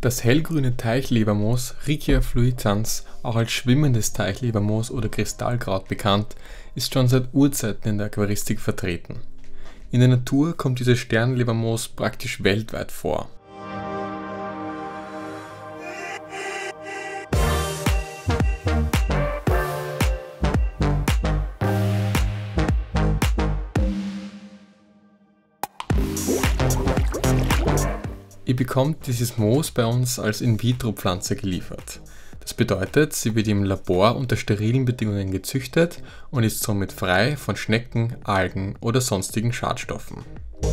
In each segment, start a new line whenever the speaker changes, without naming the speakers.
Das hellgrüne Teichlebermoos Riccia fluitans, auch als schwimmendes Teichlebermoos oder Kristallkraut bekannt, ist schon seit Urzeiten in der Aquaristik vertreten. In der Natur kommt dieses Sternlebermoos praktisch weltweit vor. Ihr bekommt dieses Moos bei uns als In-vitro-Pflanze geliefert. Das bedeutet, sie wird im Labor unter sterilen Bedingungen gezüchtet und ist somit frei von Schnecken, Algen oder sonstigen Schadstoffen.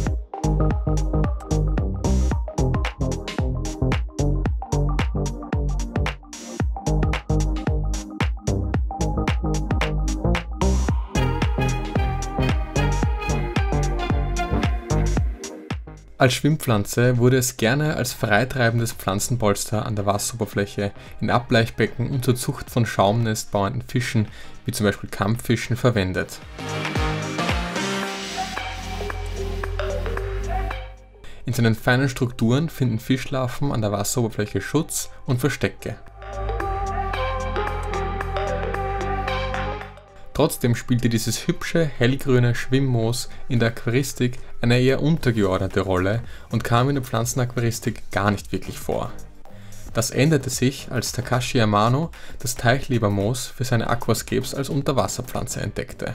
Als Schwimmpflanze wurde es gerne als freitreibendes Pflanzenpolster an der Wasseroberfläche, in Ablaichbecken und zur Zucht von schaumnestbauenden Fischen, wie zum Beispiel Kampffischen, verwendet. In seinen feinen Strukturen finden Fischlarven an der Wasseroberfläche Schutz und Verstecke. Trotzdem spielte dieses hübsche, hellgrüne Schwimmmoos in der Aquaristik eine eher untergeordnete Rolle und kam in der Pflanzenaquaristik gar nicht wirklich vor. Das änderte sich, als Takashi Yamano das Teichlebermoos für seine Aquascapes als Unterwasserpflanze entdeckte.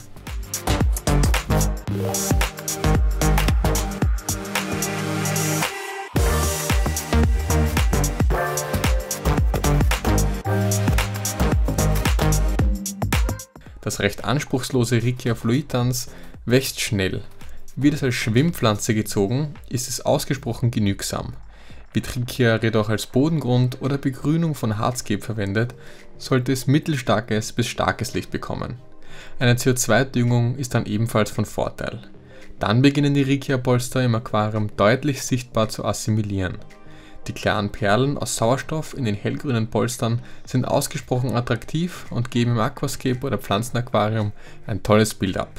Das recht anspruchslose Riccia fluitans wächst schnell. Wird es als Schwimmpflanze gezogen, ist es ausgesprochen genügsam. Wird Riccia jedoch als Bodengrund oder Begrünung von Hardscape verwendet, sollte es mittelstarkes bis starkes Licht bekommen. Eine CO2-Düngung ist dann ebenfalls von Vorteil. Dann beginnen die Riccia-Polster im Aquarium deutlich sichtbar zu assimilieren. Die klaren Perlen aus Sauerstoff in den hellgrünen Polstern sind ausgesprochen attraktiv und geben im Aquascape oder Pflanzenaquarium ein tolles Bild ab.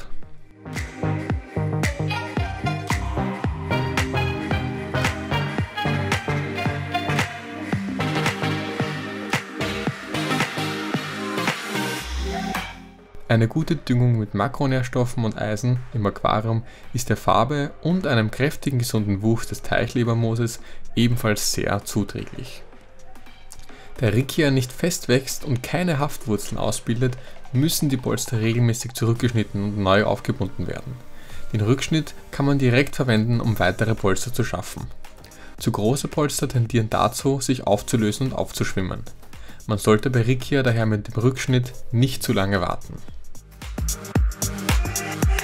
Eine gute Düngung mit Makronährstoffen und Eisen im Aquarium ist der Farbe und einem kräftigen, gesunden Wuchs des Teichlebermooses ebenfalls sehr zuträglich. Da Riccia nicht fest wächst und keine Haftwurzeln ausbildet, müssen die Polster regelmäßig zurückgeschnitten und neu aufgebunden werden. Den Rückschnitt kann man direkt verwenden, um weitere Polster zu schaffen. Zu große Polster tendieren dazu, sich aufzulösen und aufzuschwimmen. Man sollte bei Riccia daher mit dem Rückschnitt nicht zu lange warten.